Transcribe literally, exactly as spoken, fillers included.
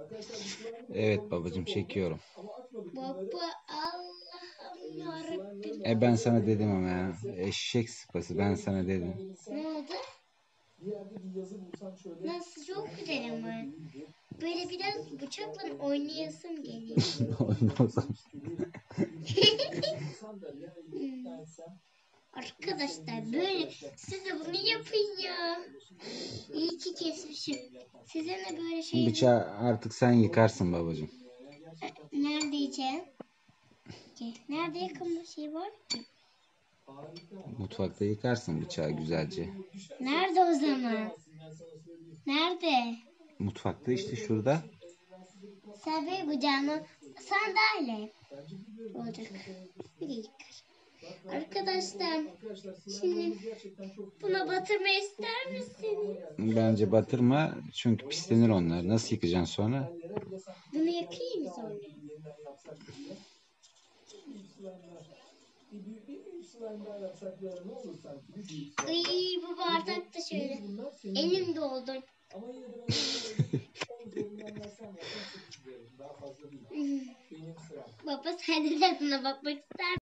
Evet babacığım, çekiyorum. Baba Allah'ım yarabbim. E ben sana dedim ama ya. Eşek sıpası, ben sana dedim. Ne oldu? Nasıl, çok güzel ama. Böyle biraz bıçakla oynayasım geliyor. Oyna o zaman. Hmm. Arkadaşlar böyle siz de bunu yapın ya. İyi ki kesmişim. Size ne böyle şey? Bıçağı artık sen yıkarsın babacığım. Nerede yiyeceğim? Nerede yıkama şey var ki? Mutfakta yıkarsın bıçağı güzelce. Nerede o zaman? Nerede? Mutfakta işte, şurada. Sen böyle bıçağını sandalye olacak. Bir de yıkar. Arkadaşlar şimdi buna batırma ister misiniz? Bence batırma, çünkü pislenir onlar. Nasıl yıkacaksın sonra? Bunu yakayım mı sonra? Ay, bu bardak da şöyle. Elim doldu. Baba sen de tadına bakmak ister misin?